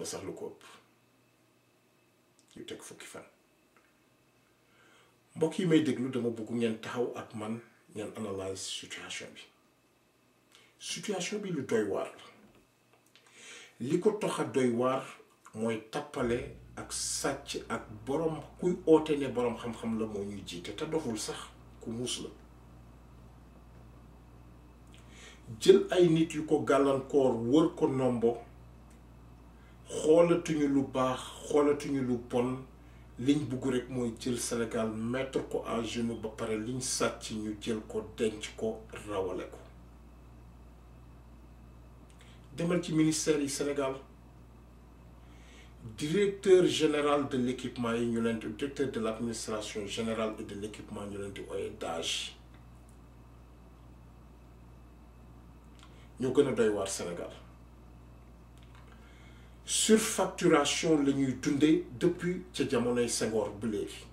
sax lu ko ëpp yu teg fukki fan mbokk yi may déglu dama bëgg ngeen taxaw ak man ngeen analyse situation bi lu doy waar li ko tax a doy waar mooy tappale ak sàcc ak borom kuy oote ne borom xam-xam la moo ñuy jiite te doful sax ku muus la jël ay nit yu ko gàllankoor wër ko nombo xoolatuñu lu baax xoolatuñu lu bon liñ bugg rek mooy jël Sénégal mettre ko à genoux ba pare liñ sàcc ñu jël ko denc ko rawale ko demal ci ministère yi Sénégal directeur général de l'équipement yi ñu leen di directeur de l'administration générale et de l'équipement ñu leen di ooye DAGE ñoo gën a doy waar Sénégal surfacturation la ñuy dundee depuis ca jamonoy Senghor ba léegi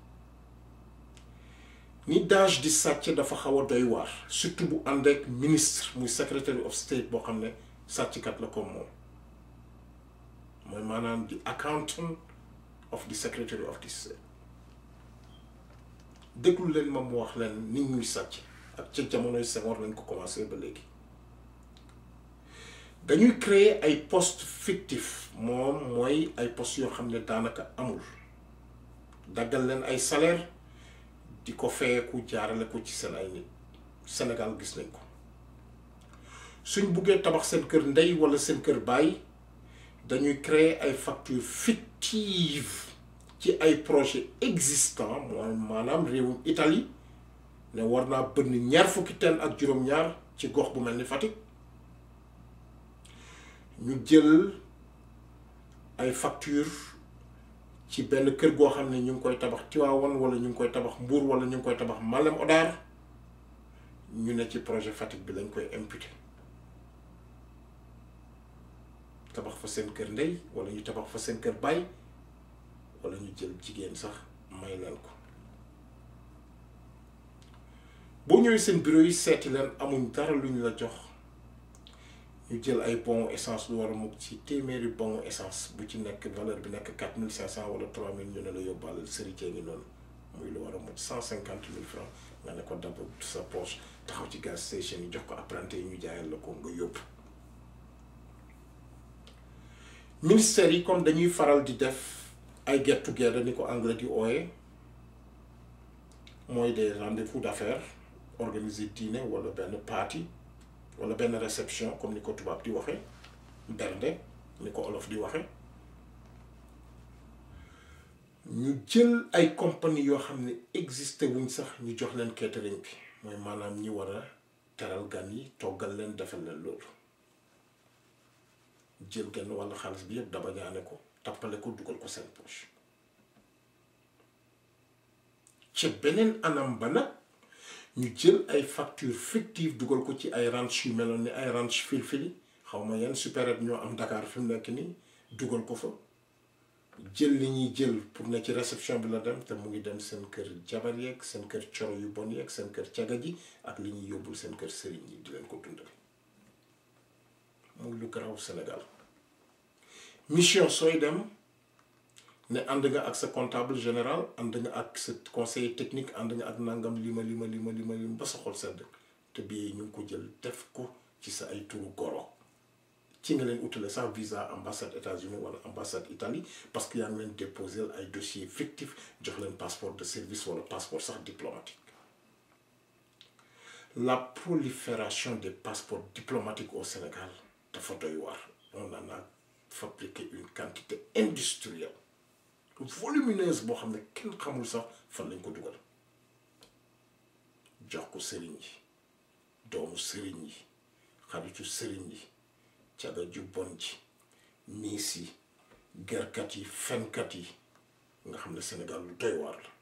ni DAGE di sàcc dafa xaw a doy waar surtout bu ànd ak ministre muy secretary of state boo xam ne sàcckat la comme moom mooy maanaam di accountant of the secretary of the state déglu leen ma mu wax leen nit ñuy sàcc ak ca jamonoy Senghor lañ ko commencé ba léegi dañuy créer ay postes fictifs moom mooy ay postes yoo xam ne daanaka amul daggal leen ay salaire di ko feyeku jaarale ko ci seen ay nit Sénégal gis nañ ko suñ buggee tabax seen kër ndey wala seen kër baay dañuy créer ay factures fictives ci ay projets existants mooy maanaam réewum Italie ne war naa bënn ñaar fukki teen ak juróom-ñaar ci gox bu mel ni Fatick ñu jël ay facture ci benn kër goo xam ne ñu ngi koy tabax Tivaouane wala ñu ngi koy tabax Mbour wala ñu ngi koy tabax Malem Hodar ñu ne ci projet Fatick bi lañ koy imputé tabax fa seen kër ndey wala ñu tabax fa seen kër baay wala ñu jël jigéen sax may leen ko boo ñëwee seen bureau yi seeti leen amuñ dara lu ñu la jox ñu jël ay bon essence lu war a mukk ci téeméeri bon essence bu ci nekk valeur bi nekk 4500 wala 3000 ñu ne la yóbbaale sërite ngi noonu muy lu war a mukk 150 000 francs nga ne ko dabb sa poche taxaw ci gas station yi jox ko apprenti yi ñu jaayal la ko nga yóbbu ministère yi comme dañuy faral di def ay get together ni ko anglais di ooye mooy des rendez-vous d'affaires organiser dîner wala benn party wala benn réception comme ni ko tubaab di waxe bernde ni ko olof di waxe ñu jël ay compagnie yoo xam ne existé wuñ sax ñu jox leen catering bi mooy maanaam ñi war a teral gan yi toggal leen defal leen loolu jël genn wàllu xaalis bi yëpp dabañaane ko tappale ko dugal ko seen poche ca beneen anam ba nag ñu jël ay facture fictive dugal ko ci ay ranch yu meloon ni ay ranch filfili xaw ma yan supérette ñoo am Dakar fi mu nekk nii dugal ko fa jël li ñuy jël pour ne ci réception bi la dem te mu ngi dem seen kër jabar yeeg seen kër coro yu bon yeeg seen kër caga ji ak li ñuy yóbbul seen kër sëriñ yi di leen ko dundal muy lu garaaw Sénégal mission sooy dem ne ànd nga ak sa comptable général ànd nga ak sa conseiller technique ànd nga ak nangam lima ba sa xol sedd te bii ñu ngi ko jël def ko ci sa ay turu goro ci nga leen utile sax visa ambassade États-Unis wala ambassade Italie parce que yaa ngi leen déposer ay dossier fictif jox leen passeport de service wala passeport sax diplomatique la prolifération des passeports diplomatiques au Sénégal dafa doy waar on en a fabriqué une quantité industrielle volumineuse boo xam ne kenn xamul sax fan lañ ko dugal jox ko sëriñ yi doomu sëriñ yi xaritu sëriñ yi caga ju bon ji miis yi gerkat yi fenkat yi nga xam ne Sénégal lu doy waar la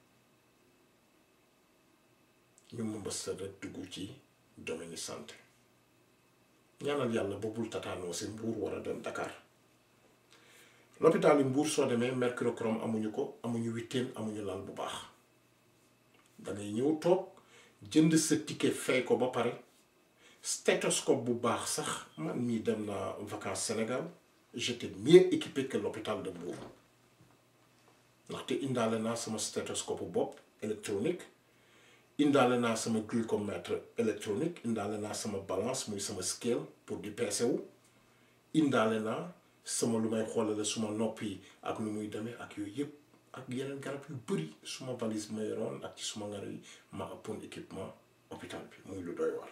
ñu mu mbës rek dugg ci domaine santé ñaanal yàlla boobul tataanoo si Mbuur war a dem Dakar l'hôpital yi Mbuur soo demee mercurochrome amuñu ko amuñu witteen amuñu lal bu baax dangay ñëw toog jënd sa ticket fay ko ba pare stéthoscope bu baax sax man mii dem naa vacances Sénégal j'étais mieux équipé que l'hôpital de Mbour ndaxte indaale naa sama stéthoscope bopp électronique indaale naa sama glucomètre électronique indaale naa sama balance muy sama scale pour di peese wu indaale naa sama lu may xoolale suma nopp yi ak nu muy demee ak yooyu yëpp ak yeneen garab yu bëri suma valise ma yoroon ak ci suma ngar yi ma ëppoon équipement hôpital bi muy lu doy war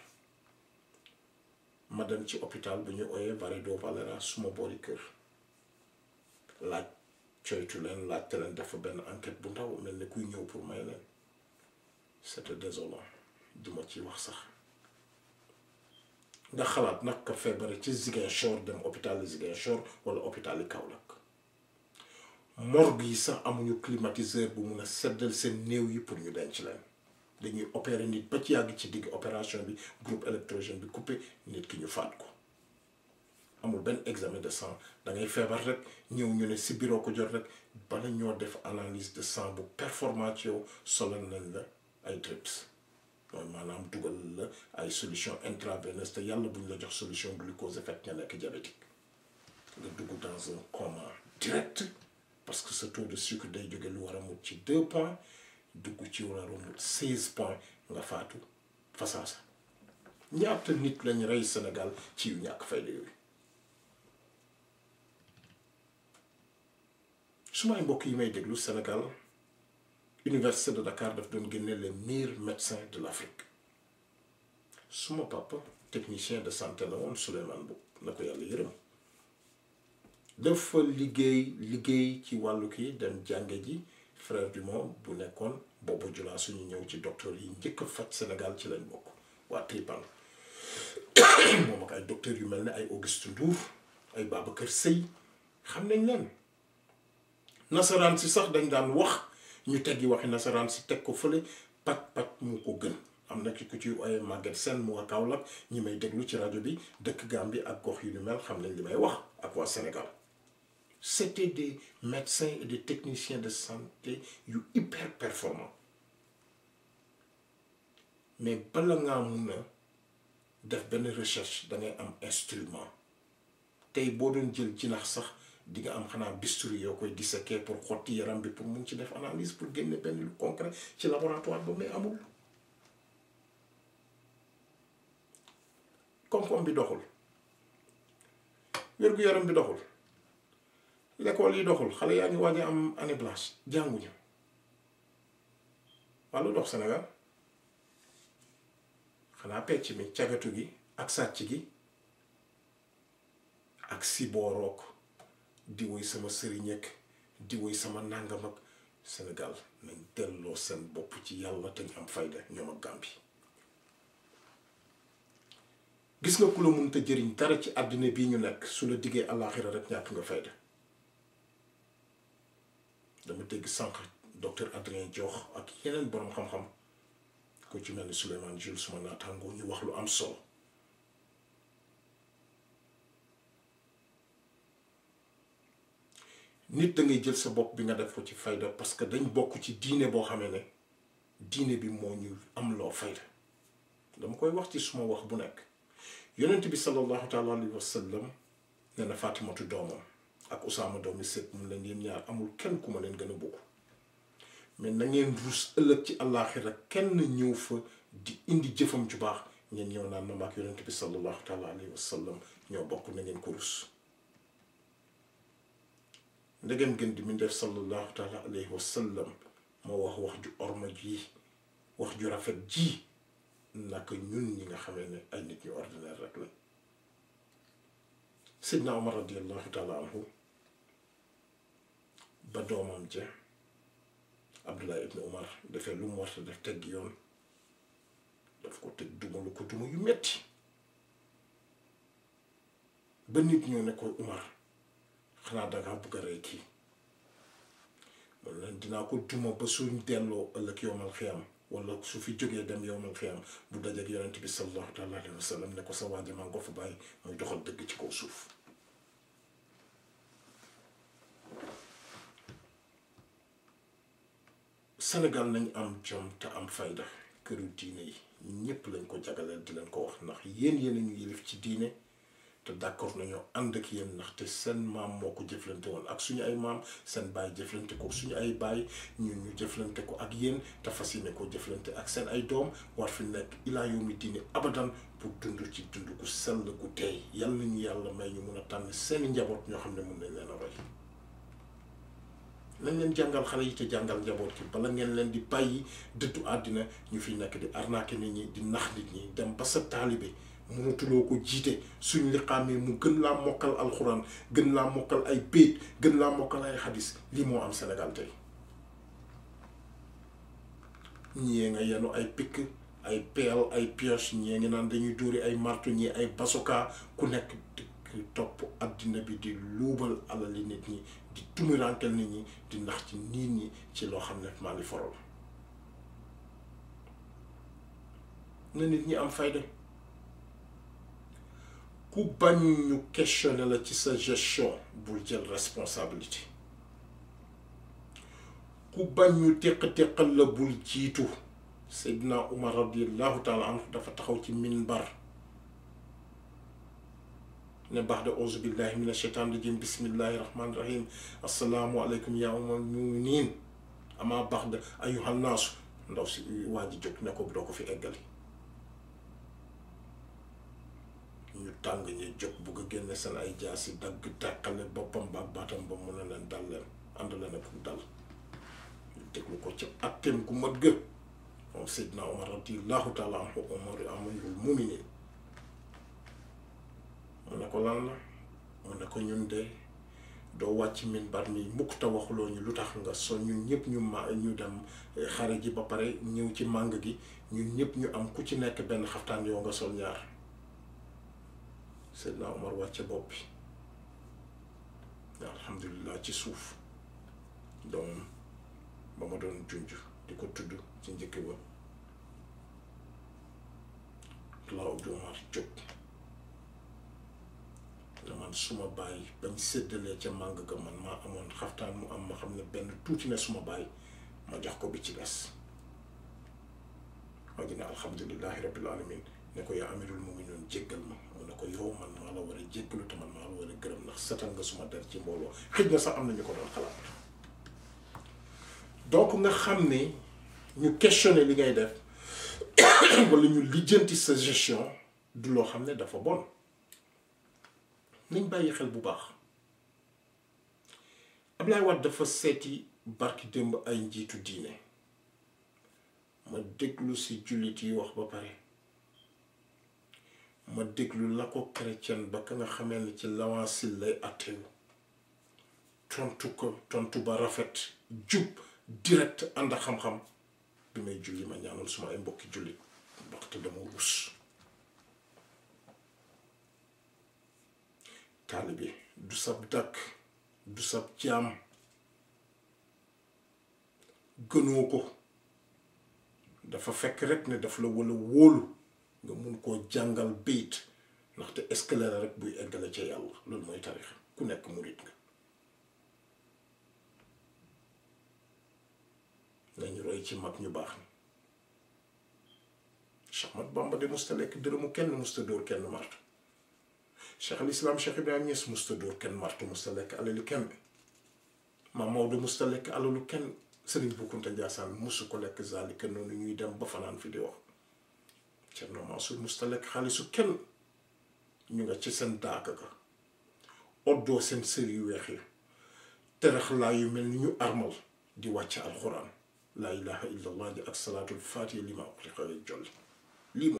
ma dem ci hôpital bu ñu ooyee Varedo Valera suma boori kër laaj coytu leen laajte leen dafa benn enquête bu ndaw mel ni kuy ñëw pour may leen c'était désolant duma ci wax sax nga xalaat nag ka feebare ci Ziguinchor dem hôpital Ziguinchor wala hôpital Kaolack morgue yi sax amuñu climatiseur bu mun a seddal seen néew yi pour ñu denc leen dañuy opérer nit ba ci yàgg ci digg opération bi groupe électrogène bi coupé nit ki ñu faat ko amul benn examen de sang da ngay feebar rek ñëw ñu ne si bureau ko jot rek bala ñoo def analyse de sang bu performant ci yow solal nañ la ay drips mooy maanaam dugal la ay solution intraveineuse te yàlla buñ la jox solution glucose fekk nga nekk diabétique nga dugg dans un coma direct parce que ce taux de sucre day jóge lu war a mut ci 2 points dugg ci war a mut 16 points nga faatu fasaasa ñaata nit lañ rey Sénégal ci yu ñàkk fayda yooyu su may mbokk yi may déglu Sénégal Université de Dakar daf doon génne les meilleurs médecins de l'Afrique suma papa technicien de santé la woon Souleymane Mboup na ko yàlla yërëm dafa liggéey ci wàllu kii dem jànge ji frère du monde bu nekkoon boobu julaa suñu ñëw ci docteur yi njëkk a faj Sénégal ci lañ bokk waa Tripan moom ak ay docteurs yu mel ne ay Auguste Ndour ay Babacar Seye xam nañ leen nasaraan si sax dañ daan wax ñu teggi waxi nasaraan si teg ko fële paj mu ko gën am na ki ku ci ay Maguette Sène mu nga Kaolack ñi may déglu ci rajo bi dëkk Gambie ak gox yu ni mel xam nañ li may wax ak waa Sénégal c'était des médecins et des techniciens de santé yu hyper performants mais bala ngaa mun a def benn recherche da ngay am instrument tey boo doon jël jinax sax di nga am xanaa bisturi yoo koy disséquer pour xotti yaram bi pour mun ci def analyse pour génne benn lu concret ci laboratoire ba mais amul koom-koom bi doxul wér-gu-yaram bi doxul l'école yi doxul xale yaa ngi waaj a am année blanche jànguñu wàllu dox Sénégal xanaa pecc mi cagatu gi ak sàcc gi ak siboorook di woy sama sëriñ ak di woy sama nàngam ak Sénégal nañ delloo seen bopp ci yàlla te ñu am fayda ñoom ak Gambie gis nga ku la mënta jëriñ dara ci àddina bii ñu nekk su la diggee àllaaxira rek ñàkk nga fayda dama dégg sànq docteur Adrien Diokh ak yeneen boroom xam-xam ku ci mel ni Souleymane Jules suma naataangoo ñu wax lu am solo nit da ngay jël sa bopp bi nga def ko ci fayda parce que dañ bokk ci diine boo xamee ne diine bi moo ñu am loo fayda dama koy wax ci suma wax bu nekk yonent bi sallallahu taala alayhi wa sallam nee na Fatimatu doomam ak Usaama doomi sët mun leen yéen ñaar amul kenn ku ma leen gën a bëgg mais na ngeen ruus ëllëg ci àllaaxira kenn ñëw fa di indi jëfam ju baax ngeen ñëw naan ma maak yonent bi sallallahu taala alayhi wa sallam ñoo bokk na ngeen ko ruus ndegem gën di mi def sallallahu taala alayhi wa sallam moo wax ju orma ji wax ju rafet ji naka ñun ñi nga xamee ne ay nit ñu ordinaire rek la Seydina Omar radiallahu taala anhu ba doomam ja Abdullah ibn Omar defee lu mu war a def tegg yoon daf ko teg duma lu ko duma yu metti ba nit ñoo ne koy Omar xanaa dangaa bëgg a rey kii man leen dinaa ko duma ba suñ delloo ëllëg yowmal xiyam wala su fi jógee dem yowmal xiyam bu dajeek yonent bi sallallahu taala alayhi wa sallam ne ko sa waaja maa ngi ko fa bàyyi muy doxal dëgg ci kaw suuf Sénégal nañ am jom te am fayda këru diine yi ñépp lañ ko jagaleel di leen ko wax ndax yéen ñu yilif ci diine te d'accord nañoo ànd ak yéen ndaxte seen maam moo ko jëflante woon ak suñu ay maam, seen baay jëflante ko suñu ay baay, ñun ñu jëflante ko ak yéen te fas yéene ko jëflante ak seen ay doom war fi nekk ilaa yawmi diini abadan pour dund ci dund gu sell gu teey. yal nañu yàlla may ñu mun a tànn seeni njaboot ñoo xam ne mun nañ leen a roy. nañ leen jàngal xale yi te jàngal njaboot ki bala ngeen leen di bàyyi dëddu àddina ñu fi nekk di arnaquer nit ñi, di nax nit ñi, dem ba sa taalibe mënatuloo ko jiite suñ liqaamee mu gën laa mokkal alxuraan, gën laa mokkal ay béyt, gën laa mokkal ay xadis. lii moo am Sénégal tey. ñii nga yenu ay pikk, ay peel, ay pioche, ñii ngi naan dañuy dóori ay martu, ñii ay basoka, ku nekk topp àddina bi di luubal alali nit ñi, di tumurankel nit ñi, di nax ci nit ñi ci loo xam ne maa ngi forol. na nit ñi am fayda. ku bañ ñu questionné la ci sa gestion bul jël responsabilité. ku bañ ñu téq-téqal la bul jiitu. Seydina Umar radiyallahu taala anhu dafa taxaw ci minbar ne baxda auzu billahi min asheytaan rajim bismillahi rahmani rahim assalaamu aleykum yaa umal muminin ama baxda ayuha naasu. ndaw si waa ji jóg ne ko doo ko fi eggali. ñu tàng ñi jóg bugg a génne seen ay jaasi dagg tàqale boppam ba baatam ba mun a leen dal leen ànd leen ak dal. ñu déglu ko ci atteem gu mat gë moom Seydina Omar radiyallahu taala anhu amirul muminin. mu ne ko lan la mu ne ko ñun de doo wàcc minbar mi mukk te waxuloo ñu lu tax nga sol ñun ñëpp ñu dem xare ji ba pare ñëw ci màng gi ñun ñëpp ñu am ku ci nekk benn xaftaan yoo nga sol ñaar. Seydina Omar wàcce bopp bi alhamdulilah ci suuf doom ba ma doon junj di ko tudd ci njëkk ba laaw di Omar jóg ne man suma baay bañ séddalee ca màng ga man maa amoon xaftaan mu am ma xam ne benn tuuti ne suma baay ma jox ko bi ci des. ma gi ne alhamdulilahi rabbil alamin ne ko yaa amirul muminin jéggal ma. mu ne ko yow man maa la war a jéggalu te man maa la war a gërëm ndax setal nga suma der ci mbooloo. xëj na sax am na ñu ko doon xalaat. donc nga xam ne ñu questionner li ngay def wala ñu lijjanti sa gestion du loo xam ne dafa bon. nañ bàyyi xel bu baax. Ablaye Wade dafa seeti barki démb ay njiitu diine ma déglu si jullit yi wax ba pare ma déglu la ko chrétien ba ka nga xamee ne ci l'Avance lay attewu tontu ko tontu ba rafet jub direct ànd ak xam-xam bi may julli ma ñaanal suma ay mbokki jullit waxte dama rus. taalibe du sab dàkk du sab jaam gënoo ko dafa fekk rek ne daf la wala wóolu nga mun koo jàngal bayit ndaxte escalier rek buy eggale ca yàlla loolu mooy tarix ku nekk murit nga. nañu roy ci mag ñu baax ni Cheikh Ahmad Bamba de musta lekk dërëmu kenn musta dóor kenn martu. Cheikh al Islam Cheikh Ibrahima Niass musta dóor kenn martu musta lekk alalu kenn. Maam Maodo musta lekk alalu kenn. Sëriñ Bu Kunta Njaasaan musu ko lekk zalika noonu ñuy dem ba fanaan fi di wax. Cerno Mansour musta lekk xaalisu kenn. ñu nga ci seen daaka ga oddoo seen sër yu weex yi terax laa yu mel ni ñu armal di wàcc alxuraan laa ilaha illa allah ji ak salaatul faatiha li ma uxliqa jolli lii